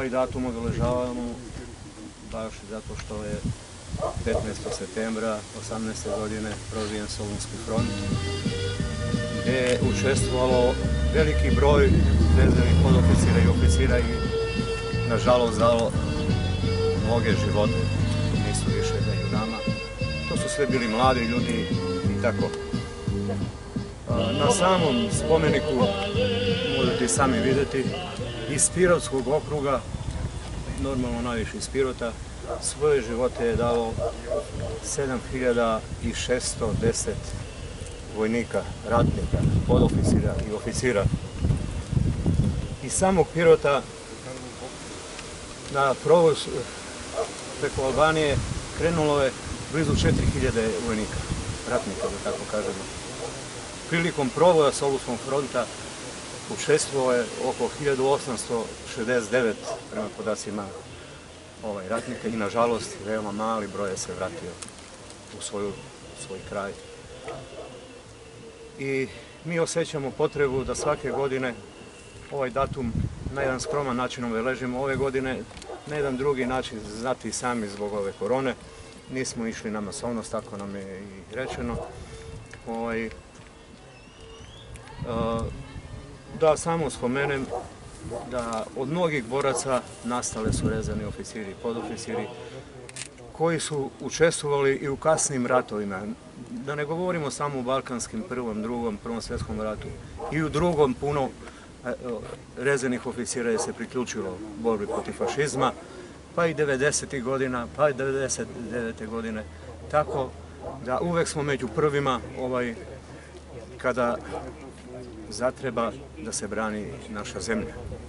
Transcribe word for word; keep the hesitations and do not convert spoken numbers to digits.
ovaj datum obeležavamo baš zato što je petnaestog septembra osamnaeste godine prozivan Solunski front, gdje je učestvovalo veliki broj rezervnih podoficira i oficira i nažalost dalo mnoge živote, nisu više među nama. To su sve bili mladi ljudi i tako. Na samom spomeniku možete i sami vidjeti iz Pirotskog okruga, normalno najviše iz Pirota, svoje živote je dalo sedam hiljada šesto deset vojnika, ratnika, podoficira i oficira. Iz samog Pirota na provoz preko Albanije krenulo je blizu četiri hiljade vojnika, ratnika, da tako kažemo. Prilikom provoja Solunskog fronta učestvovalo je oko hiljadu osamsto šezdeset devet prema podacima ovaj, ratnika i nažalost veoma mali broj se vratio u svoju, svoj kraj. I mi osjećamo potrebu da svake godine ovaj datum na jedan skroman način obeležimo. Ove godine na jedan drugi način, znati i sami zbog ove korone, nismo išli na masovnost, tako nam je i rečeno. Ovaj, da samo spomenem da od mnogih boraca nastale su rezervni oficiri i podoficiri koji su učestvovali i u kasnim ratovima. Da ne govorimo samo u balkanskim, prvom, drugom, prvom svjetskom ratu. I u drugom puno rezervnih oficira je se priključilo borbi protiv fašizma, pa i devedesetih godina, pa i devedeset devete godine. Tako da uvek smo među prvima ovaj, kada zatreba da se brani naša zemlja.